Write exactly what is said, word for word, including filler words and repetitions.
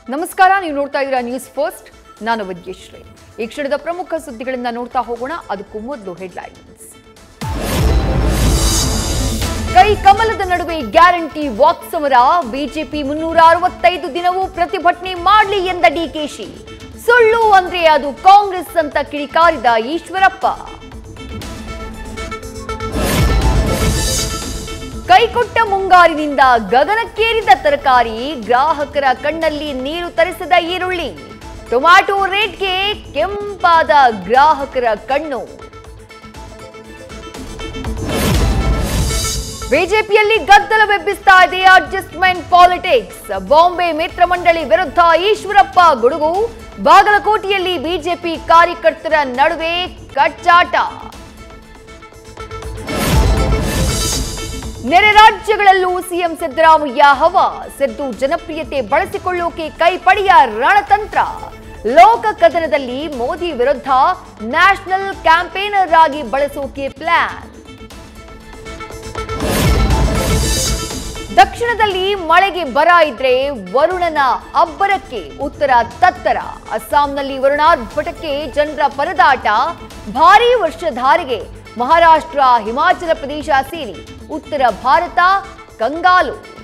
ನಮಸ್ಕಾರ, ನೀವು ನೋಡ್ತಾ ಇದ್ದೀರಾ ನ್ಯೂಸ್ ಫಸ್ಟ್. ನಾನು ವಿದ್ಯಶ್ರೀ. ಈ ಕ್ಷಣದ ಪ್ರಮುಖ ಸುದ್ದಿಗಳನ್ನ ನೋಡ್ತಾ ಹೋಗೋಣ. ಅದಕ್ಕೂ ಮೊದಲು ಹೆಡ್ಲೈನ್ಸ್. ಕೈ ಕಮಲದ ನಡುವೆ ಗ್ಯಾರಂಟಿ ವಾಕ್ ಸಮರ. ಬಿಜೆಪಿ ಮುನ್ನೂರ ಅರವತ್ತೈದು ದಿನವೂ ಪ್ರತಿಭಟನೆ ಮಾಡಲಿ ಎಂದ ಡಿಕೆಶಿ. ಸುಳ್ಳು ಅಂದ್ರೆ ಅದು ಕಾಂಗ್ರೆಸ್ ಅಂತ ಕಿಡಿಕಾರಿದ ಈಶ್ವರಪ್ಪ. ಕೈಕೊಟ್ಟ ಮುಂಗಾರಿನಿಂದ ಗಗನಕ್ಕೇರಿದ ತರಕಾರಿ. ಗ್ರಾಹಕರ ಕಣ್ಣಲ್ಲಿ ನೀರು ತರಿಸಿದ ಈರುಳ್ಳಿ. ಟೊಮ್ಯಾಟೊ ರೇಟ್ಗೆ ಕೆಂಪಾದ ಗ್ರಾಹಕರ ಕಣ್ಣು. ಬಿಜೆಪಿಯಲ್ಲಿ ಗದ್ದಲವೆಬ್ಬಿಸ್ತಾ ಇದೆ ಅಡ್ಜಸ್ಟ್ಮೆಂಟ್ ಪಾಲಿಟಿಕ್ಸ್. ಬಾಂಬೆ ಮಿತ್ರ ಮಂಡಳಿ ವಿರುದ್ಧ ಈಶ್ವರಪ್ಪ ಗುಡುಗು. ಬಾಗಲಕೋಟೆಯಲ್ಲಿ ಬಿಜೆಪಿ ಕಾರ್ಯಕರ್ತರ ನಡುವೆ ಕಚ್ಚಾಟ. ನೆರೆ ರಾಜ್ಯಗಳಲ್ಲೂ ಸಿಎಂ ಸಿದ್ದರಾಮಯ್ಯ ಹವಾ. ಸಿದ್ದು ಜನಪ್ರಿಯತೆ ಬಳಸಿಕೊಳ್ಳೋಕೆ ಕೈಪಡೆಯ ರಣತಂತ್ರ. ಲೋಕ ಕದನದಲ್ಲಿ ಮೋದಿ ವಿರುದ್ಧ ನ್ಯಾಷನಲ್ ಕ್ಯಾಂಪೇನರ್ ಆಗಿ ಬಳಸೋಕೆ ಪ್ಲಾನ್. ದಕ್ಷಿಣದಲ್ಲಿ ಮಳೆಗೆ ಬರ ಇದ್ರೆ ವರುಣನ ಅಬ್ಬರಕ್ಕೆ ಉತ್ತರ ತತ್ತರ. ಅಸ್ಸಾಂನಲ್ಲಿ ವರುಣಾರ್ಭಟಕ್ಕೆ ಜನರ ಪರದಾಟ. ಭಾರೀ ವರ್ಷಧಾರೆಗೆ ಮಹಾರಾಷ್ಟ್ರ, ಹಿಮಾಚಲ ಪ್ರದೇಶ ಸೇರಿ ಉತ್ತರ ಭಾರತ ಕಂಗಾಲು.